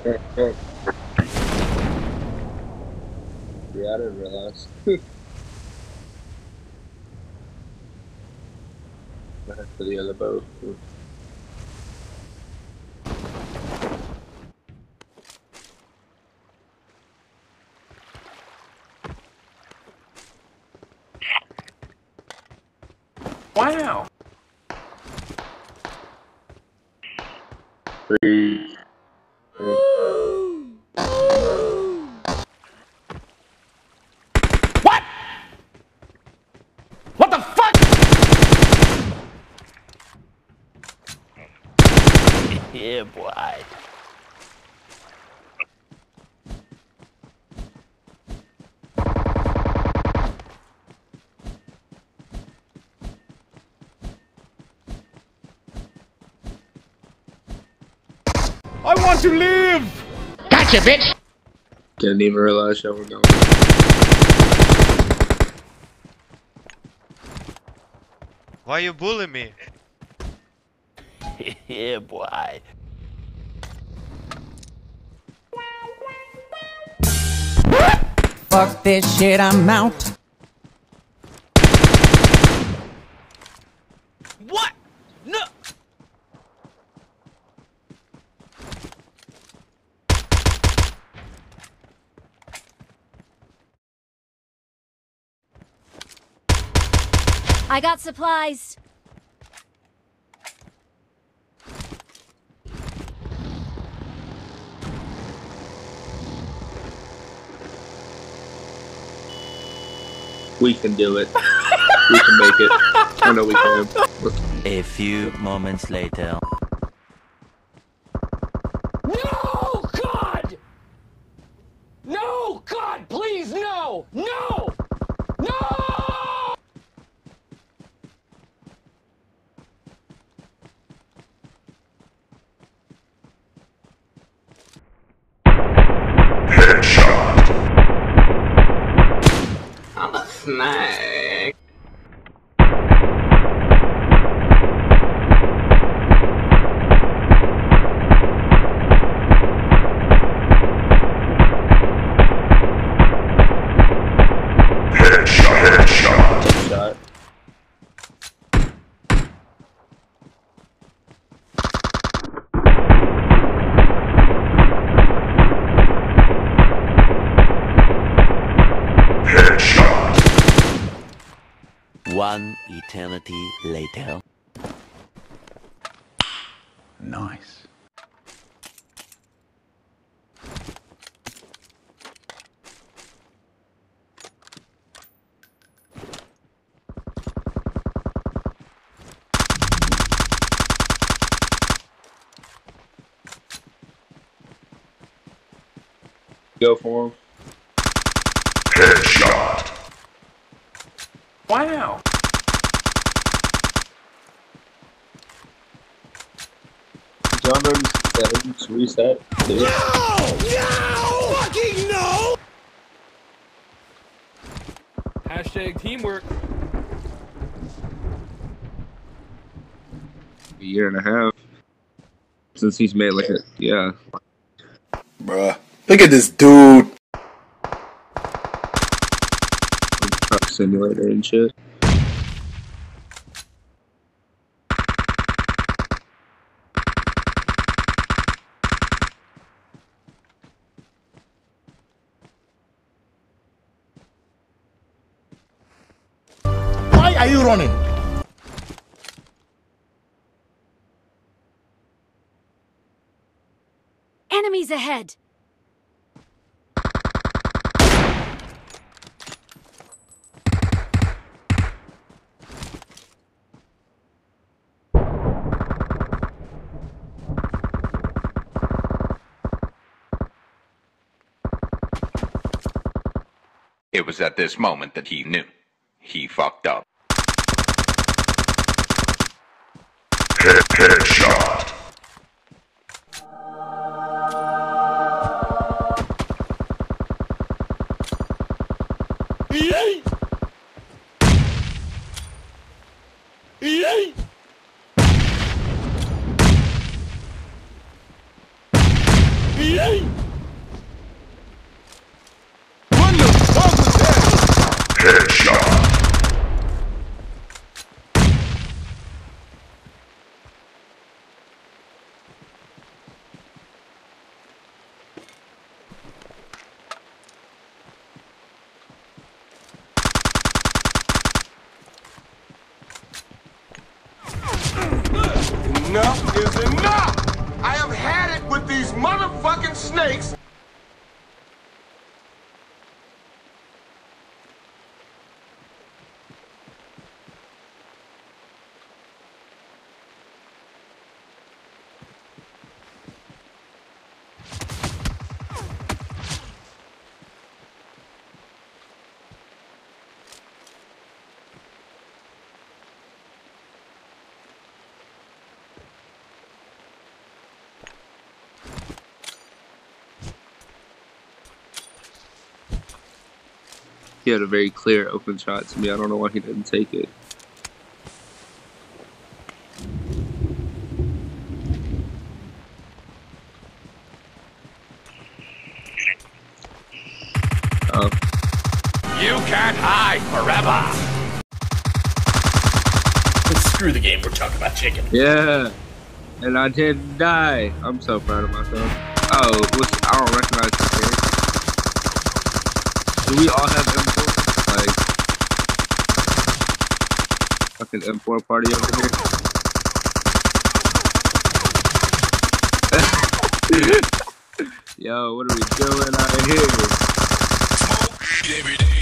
Yeah, I didn't realize. I have for the other boat. Wow. Three. What? What the fuck? Yeah, boy. I want to live! Gotcha, bitch! Didn't even realize y'all were going. Why you bully me? Yeah, boy. Fuck this shit, I'm out. What? No! I got supplies. We can do it. We can make it. I know we can. A few moments later. No, God! No, God, please, no! No! No! I'm a snake. Headshot. One eternity later. Nice. Go for him. Wow. Did y'all notice the settings reset? Too? No! Fucking no! Hashtag teamwork. A year and a half since he's made like a Bruh. Look at this dude. truck simulator and shit. Why are you running? Enemies ahead. It was at this moment that he knew. He fucked up. Headshot. Yay! Yay! Yay! Enough is enough! I have had it with these motherfucking snakes! He had a very clear open shot to me. I don't know why he didn't take it. Oh. You can't hide forever! Screw the game, we're talking about chicken. Yeah. And I didn't die. I'm so proud of myself. Oh, I don't recognize the character. Do we all have M4? Like, fucking M4 party over here? Yo, what are we doing out here? Smoke every day.